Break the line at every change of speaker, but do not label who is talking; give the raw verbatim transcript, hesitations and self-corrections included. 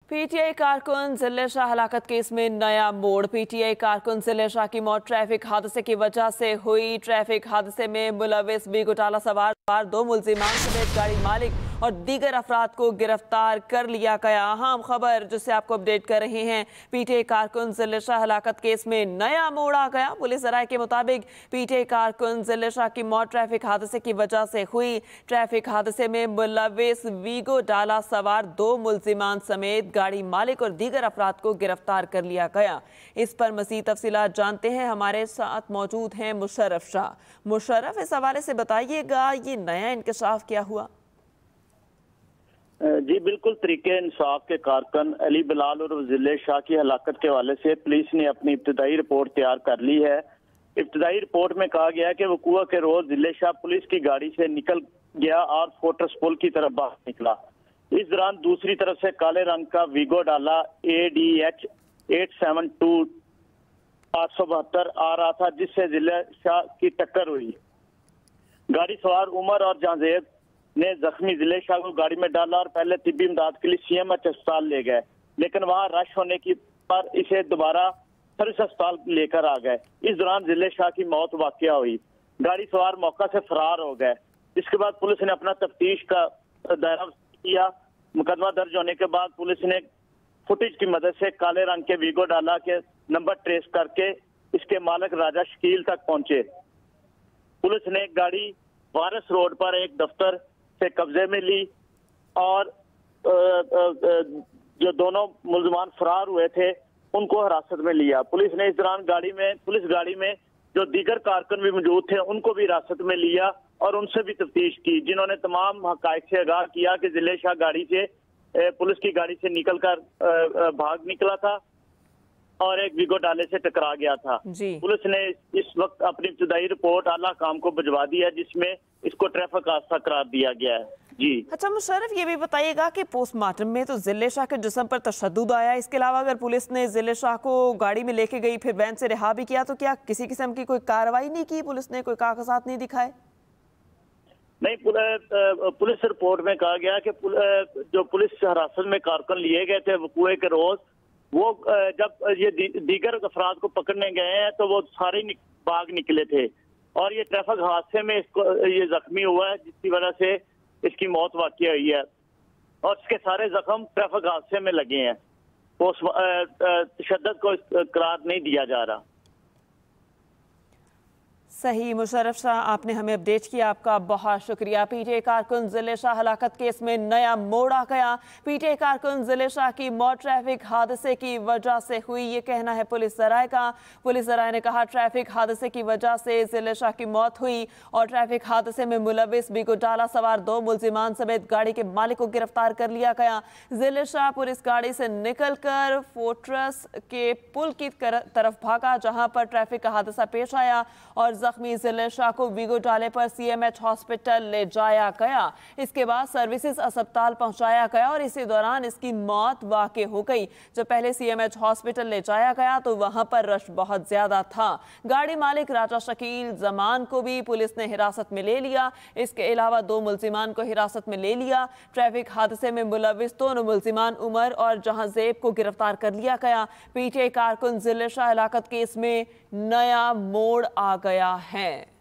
PTI कारकुन जिले Shah हलाकत case में नया मोड़। पीटीआई कारकुन जिले शाह की मौत ट्रैफिक हादसे की वजह से हुई। ट्रैफिक हादसे में मुलविस बी घोटाला सवार दो मुल्जिमान समेत गाड़ी मालिक और दीगर अफराद को गिरफ्तार कर लिया गया। अहम खबर जिसे आपको अपडेट कर रहे हैं, पीटीआई कारकुन जिले शाह हलाकत केस में नया मोड़ आ गया। पुलिस राय के मुताबिक पीटीआई कारकुन जिले शाह की मौत ट्रैफिक हादसे की वजह से हुई। ट्रैफिक हादसे में मुलविस वीगो डाला सवार दो मुल्जिमान समेत गाड़ी मालिक और दीगर अफराद को गिरफ्तार कर लिया गया। इस पर मज़ीद तफसीलात जानते हैं, हमारे साथ मौजूद हैं मुशर्रफ शाह। मुशर्रफ, इस हवाले से बताइएगा ये नया इंकशाफ क्या हुआ?
जी बिल्कुल, तरीके इंसाफ के कारकुन अली बिलाल और जिले शाह की हलाकत के हवाले से पुलिस ने अपनी इब्तदाई रिपोर्ट तैयार कर ली है। इब्तदाई रिपोर्ट में कहा गया है कि वकूआ के रोज जिले शाह पुलिस की गाड़ी से निकल गया और फोर्ट्रेस पुल की तरफ बाहर निकला। इस दौरान दूसरी तरफ से काले रंग का वीगो डाला A D H eight seven two आठ सौ बहत्तर आ रहा था, जिससे जिले शाह की टक्कर हुई। गाड़ी सवार उमर और जहांजेब ने जख्मी जिले शाह को गाड़ी में डाला और पहले तिब्बी इमदाद के लिए सीएमएच अस्पताल ले गए, लेकिन वहां रश होने की पर इसे दोबारा सर्विस अस्पताल लेकर आ गए। इस दौरान जिले शाह की मौत वाकया हुई। गाड़ी सवार मौका से फरार हो गए। इसके बाद पुलिस ने अपना तफ्तीश का दायरा किया। मुकदमा दर्ज होने के बाद पुलिस ने फुटेज की मदद से काले रंग के वीगो डाला के नंबर ट्रेस करके इसके मालिक राजा शकील तक पहुंचे। पुलिस ने गाड़ी वारस रोड पर एक दफ्तर से कब्जे में ली और जो दोनों मुल्जिमान फरार हुए थे उनको हिरासत में लिया। पुलिस ने इस दौरान गाड़ी में पुलिस गाड़ी में जो दीगर कारकुन भी मौजूद थे उनको भी हिरासत में लिया और उनसे भी तफ्तीश की, जिन्होंने तमाम हकायक से आगाह किया कि जिले शाह गाड़ी से पुलिस की गाड़ी से निकलकर भाग निकला था और एक वीगो डाले से टकरा गया था। पुलिस ने इस वक्त अपनी इब्तदाई रिपोर्ट आला काम को भिजवा दी है, जिसमें इसको ट्रैफिक हादसा करार दिया गया है। जी
अच्छा मुशर्रफ, ये भी बताइएगा कि पोस्टमार्टम में तो जिले शाह के जिस्म पर तशद्दुद आया, इसके अलावा अगर पुलिस ने जिले शाह को गाड़ी में लेके गई फिर वैन से रिहा भी किया, तो क्या किसी किस्म की कोई कार्रवाई नहीं की? पुलिस ने कोई कागजात नहीं दिखाए?
नहीं, पुलिस रिपोर्ट में कहा गया कि जो पुलिस हिरासत में कारकुन लिए गए थे वकूए के रोज, वो जब ये दीगर अफराद को पकड़ने गए हैं तो वो सारे भाग निकले थे और ये ट्रैफिक हादसे में इसको ये जख्मी हुआ है, जिसकी वजह से इसकी मौत वाकई हुई है और इसके सारे जख्म ट्रैफिक हादसे में लगे हैं। तशद्दुद को करार नहीं दिया जा रहा।
सही मुशर्रफ शाह, आपने हमें अपडेट किया, आपका बहुत शुक्रिया। पीटीआई कारकुन जिले शाह हलाकत केस में नया मोड़ आ गया। पीटीआई कारकुन जिले शाह की मौत ट्रैफिक हादसे की वजह से हुई, ये कहना है पुलिस राय का। पुलिस राय ने कहा ट्रैफिक हादसे की वजह से जिले शाह की मौत हुई और ट्रैफिक हादसे में मुलविस वीगो डाला सवार दो मुल्जिमान समेत गाड़ी के मालिक को गिरफ्तार कर लिया गया। जिले शाह पुलिस गाड़ी से निकलकर फोर्ट्रेस के पुल की तरफ भागा, जहां पर ट्रैफिक का हादसा पेश आया और जख्मी जिले शाह को वीगो डाले पर सीएमएच हॉस्पिटल ले जाया गया। इसके बाद सर्विसेज अस्पताल पहुंचाया गया और इसी दौरान इसकी मौत वाक़ई हो गई। जब पहले सीएमएच हॉस्पिटल ले जाया गया तो वहां पर रश बहुत ज्यादा था। गाड़ी मालिक राजा शकील जमान को भी पुलिस ने हिरासत में ले लिया। इसके अलावा दो मुल्जिमान को हिरासत में ले लिया। ट्रैफिक हादसे में मुलविस दोनों मुल्जिमान उमर और जहांजेब को गिरफ्तार कर लिया गया। पीटीआई कारकुन जिले शाह हलाकत केस में नया मोड़ आ गया है।